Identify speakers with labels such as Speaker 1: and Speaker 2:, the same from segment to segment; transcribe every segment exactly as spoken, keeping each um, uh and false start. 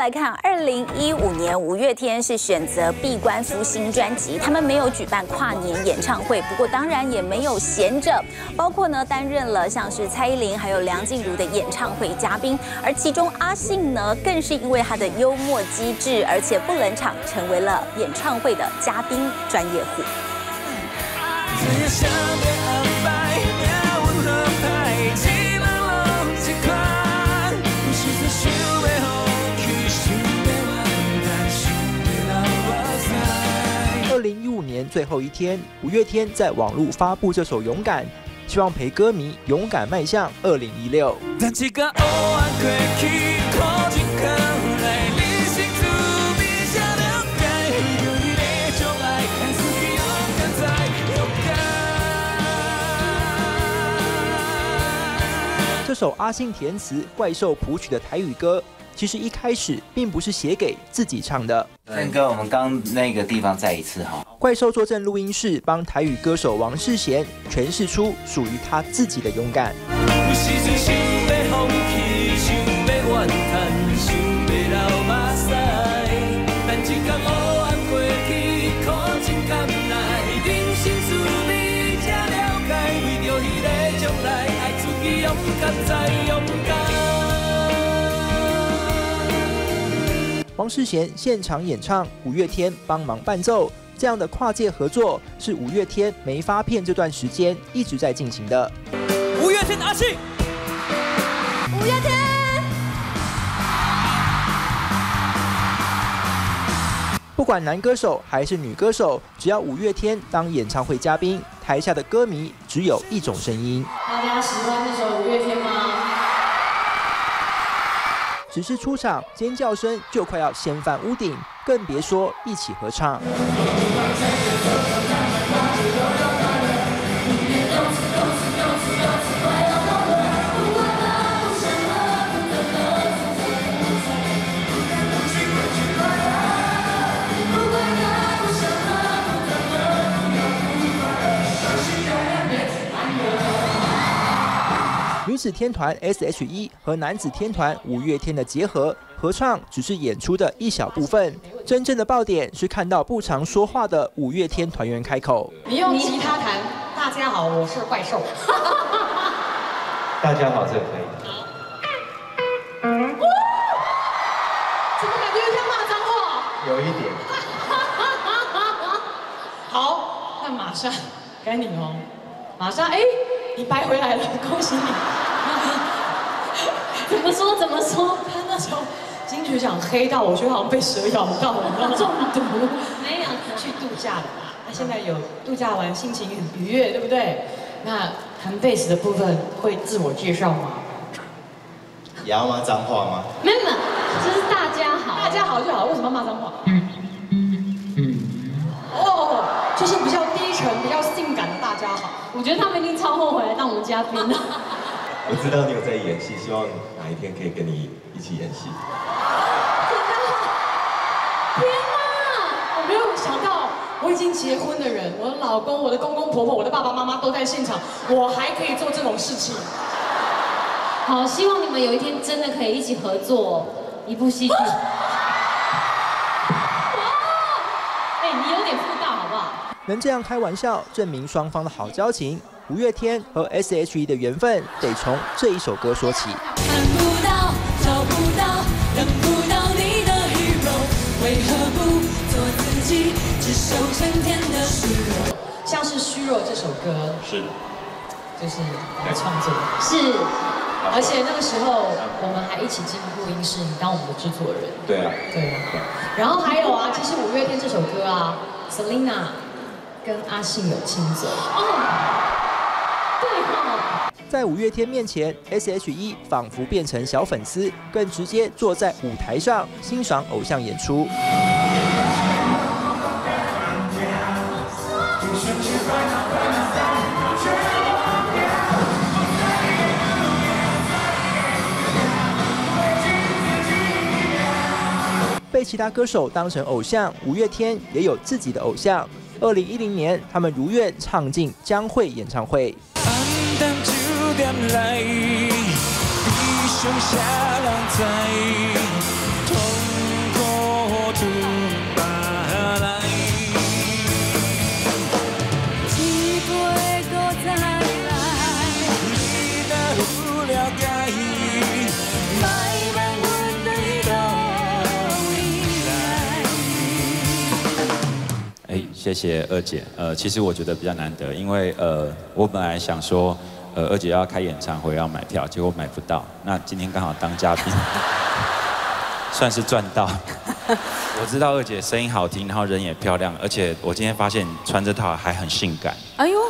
Speaker 1: 来看，二零一五年五月天是选择闭关出新专辑，他们没有举办跨年演唱会，不过当然也没有闲着，包括呢担任了像是蔡依林还有梁静茹的演唱会嘉宾，而其中阿信呢更是因为他的幽默机智，而且不冷场，成为了演唱会的嘉宾专业户。
Speaker 2: 二零一五年最后一天，五月天在网络发布这首《勇敢》，希望陪歌迷勇敢迈向二零一六。 这首阿信填词、怪兽谱曲的台语歌，其实一开始并不是写给自己唱的。
Speaker 3: 陈哥，我们刚那个地方再一次哈。
Speaker 2: 怪兽坐镇录音室，帮台语歌手王世贤诠释出属于他自己的勇敢。 王世贤现场演唱，五月天帮忙伴奏，这样的跨界合作是五月天没发片这段时间一直在进行的。
Speaker 4: 五月天的阿信，
Speaker 1: 五月天，
Speaker 2: 不管男歌手还是女歌手，只要五月天当演唱会嘉宾，台下的歌迷只有一种声音。
Speaker 5: 大家喜欢这首五月天吗？
Speaker 2: 只是出场，尖叫声就快要掀翻屋顶，更别说一起合唱。女子天团 S H E 和男子天团五月天的结合，合唱只是演出的一小部分，真正的爆点是看到不常说话的五月天团员开口。
Speaker 5: 你用吉他弹，大家好，我是怪兽。
Speaker 6: 大家好，这个可以。
Speaker 5: 怎么感觉像骂脏话？
Speaker 6: 有一点。
Speaker 5: 好，那马上该你哦，马上哎，你白回来了，恭喜你。 怎么说？怎么说？他那时候金曲奖黑到，我觉得好像被蛇咬到了，你知道吗？中毒。没有，去度假了嘛？他现在有度假完，心情很愉悦，对不对？那弹贝斯的部分会自我介绍吗？
Speaker 6: 也要骂脏话吗？
Speaker 5: 没有，就是大家好，大家好就好。为什么要骂脏话？嗯嗯。哦，就是比较低沉、比较性感的大家好。我觉得他们一定超后悔来当我们嘉宾的。
Speaker 6: 我知道你有在演戏，希望哪一天可以跟你一起演戏。
Speaker 5: 天哪！我没有想到，我已经结婚的人，我的老公、我的公公婆婆、我的爸爸妈妈都在现场，我还可以做这种事情。
Speaker 7: 好，希望你们有一天真的可以一起合作一部戏剧。哇！哎，你有点妇道好不好？
Speaker 2: 能这样开玩笑，证明双方的好交情。 五月天和 S H E 的缘分，得从这一首歌说起。
Speaker 8: 看不到，找不到，等不到你的 hero， 为何不做自己，只手成天的虚弱？
Speaker 5: 像是《虚弱》这首歌，
Speaker 6: 是，
Speaker 5: 就是来创作，
Speaker 7: 是，
Speaker 5: 而且那个时候我们还一起进录音室，你当我们的制作人。
Speaker 6: 对啊，
Speaker 5: 对啊。然后还有啊，其实五月天这首歌啊 ，Selina 跟阿信有亲嘴。哦。
Speaker 2: 在五月天面前 ，S H E 仿佛变成小粉丝，更直接坐在舞台上欣赏偶像演出。被其他歌手当成偶像，五月天也有自己的偶像。二零一零年，他们如愿唱进江蕙演唱会。
Speaker 4: 点来，比上下人知，痛
Speaker 9: 谢谢二姐。呃，其实我觉得比较难得，因为呃，我本来想说，呃，二姐要开演唱会要买票，结果买不到。那今天刚好当嘉宾，算是赚到。我知道二姐声音好听，然后人也漂亮，而且我今天发现穿这套还很性感。
Speaker 1: 哎呦！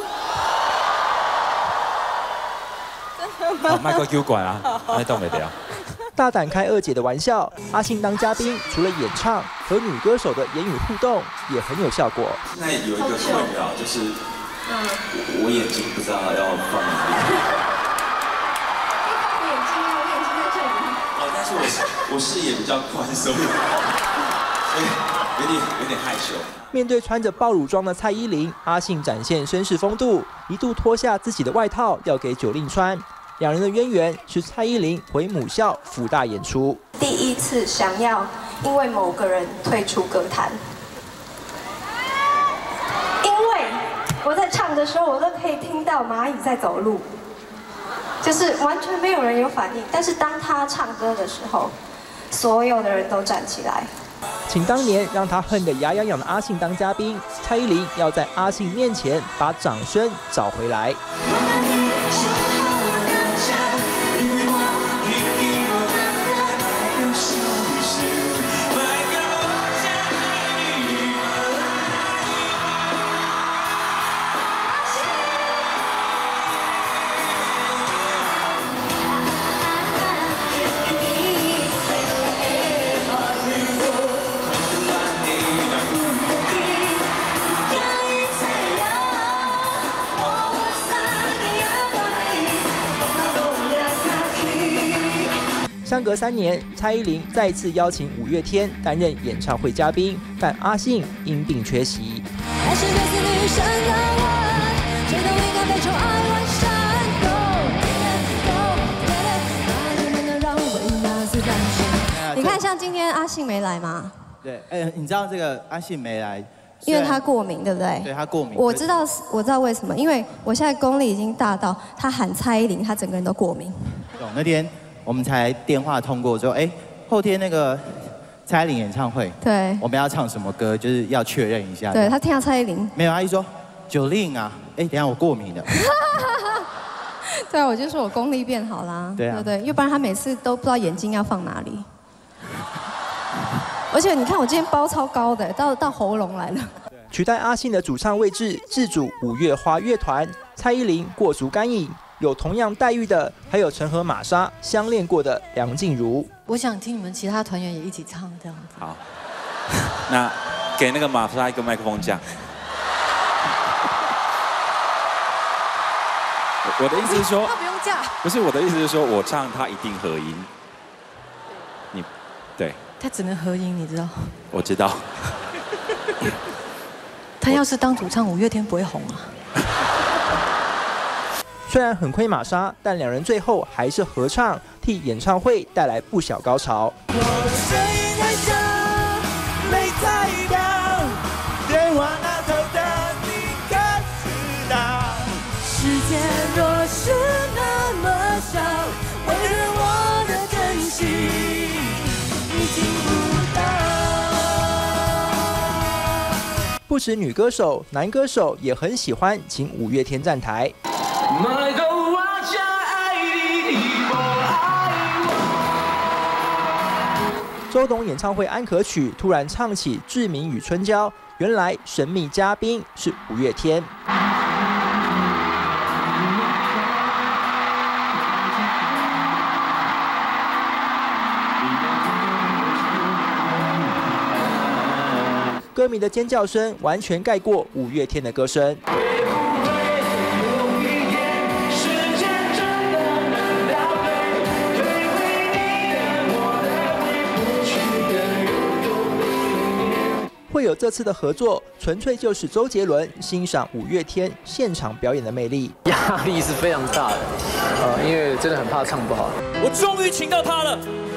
Speaker 9: 好，麦克 Q 管啊，那动没掉。
Speaker 2: 大胆开二姐的玩笑，阿信当嘉宾，除了演唱和女歌手的言语互动，也很有效果。
Speaker 9: 现在有一个困扰就是，嗯，我眼睛不知道要放哪里。
Speaker 10: 眼睛啊，我眼睛在这里。
Speaker 9: 哦，但是我我视野比较宽松，所以有点有点害羞。
Speaker 2: 面对穿着爆乳装的蔡依林，阿信展现绅士风度，一度脱下自己的外套要给九令穿。两人的渊源是蔡依林回母校辅大演出，
Speaker 10: 第一次想要因为某个人退出歌坛，因为我在唱的时候，我都可以听到蚂蚁在走路，就是完全没有人有反应。但是当他唱歌的时候，所有的人都站起来。
Speaker 2: 请当年让他恨得牙痒痒的阿信当嘉宾，蔡依林要在阿信面前把掌声找回来。相隔三年，蔡依林再次邀请五月天担任演唱会嘉宾，但阿信因病缺席。
Speaker 10: 你看，像今天阿信没来吗？
Speaker 11: 对，哎，你知道这个阿信没来，
Speaker 10: 因为他过敏，对不对？
Speaker 11: 对他过敏。
Speaker 10: 我知道，我知道为什么，因为我现在功力已经大到他喊蔡依林，他整个人都过敏。
Speaker 11: 懂那天。我们才电话通过之后，哎，后天那个蔡依林演唱会，
Speaker 10: 对，
Speaker 11: 我们要唱什么歌，就是要确认一下。
Speaker 10: 对他听到蔡依林，
Speaker 11: 没有，阿姨说九令啊，哎，等一下我过敏了。
Speaker 10: 对啊，我就说我功力变好啦，
Speaker 11: 对啊，
Speaker 10: 对不对？要不然他每次都不知道眼睛要放哪里。而且你看我今天包超高的，到到喉咙来了。
Speaker 2: 取代阿信的主唱位置，自主五月花乐团，蔡依林过足干瘾。有同样待遇的，还有曾和玛莎相恋过的梁静茹。
Speaker 12: 我想听你们其他团员也一起唱这样子。
Speaker 9: 好，那给那个玛莎一个麦克风讲。我的意思是说，
Speaker 12: 他不用架。
Speaker 9: 不是我的意思是说，我唱他一定合音。你，对。
Speaker 12: 他只能合音，你知道？
Speaker 9: 我知道。
Speaker 12: 他要是当主唱，五月天不会红啊。
Speaker 2: 虽然很亏玛莎，但两人最后还是合唱，替演唱会带来不小高潮。
Speaker 4: 我的声音太小，没猜到，电话那头的你可知道？世界若是那么小，为了我的真心，你听不到。
Speaker 2: 不止女歌手，男歌手也很喜欢请五月天站台。周董演唱会安可曲突然唱起《志明与春娇》，原来神秘嘉宾是五月天。歌迷的尖叫声完全盖过五月天的歌声。会有这次的合作，纯粹就是周杰伦欣赏五月天现场表演的魅力。
Speaker 13: 压力是非常大的，呃，因为真的很怕唱不好。
Speaker 4: 我终于请到他了。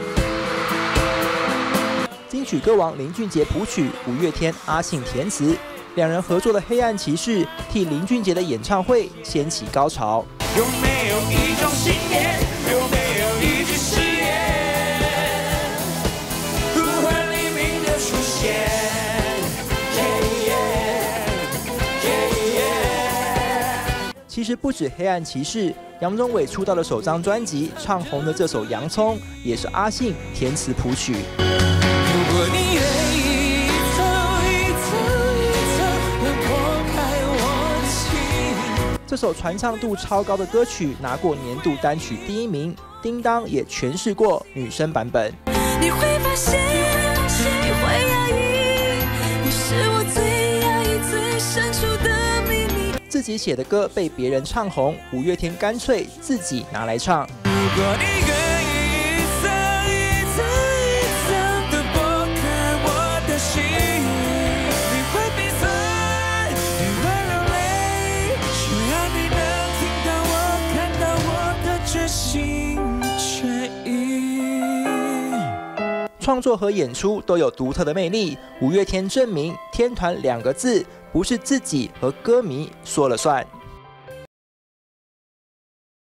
Speaker 2: 金曲歌王林俊杰谱曲，五月天阿信填词，两人合作的《黑暗骑士》替林俊杰的演唱会掀起高潮。
Speaker 4: 有没有一种信念？有没有一句誓言？呼唤黎明的出现。
Speaker 2: 实不止《黑暗骑士》，杨宗纬出道的首张专辑唱红的这首《洋葱》，也是阿信填词谱曲。
Speaker 4: 如果你愿意一层一层一层地剥开我的心。
Speaker 2: 这首传唱度超高的歌曲拿过年度单曲第一名，叮当也诠释过女生版本。
Speaker 8: 你会发现，你会压抑，你是我最压抑、最深处的秘密。
Speaker 2: 自己写的歌被别人唱红，五月天干脆自己拿来唱。
Speaker 4: 如果你愿意一层一层一层地剥开我的心，你会鼻酸，你会流泪，只要你能听到我、看到我的决心决意。
Speaker 2: 创作和演出都有独特的魅力。五月天证明，天团两个字不是自己和歌迷说了算。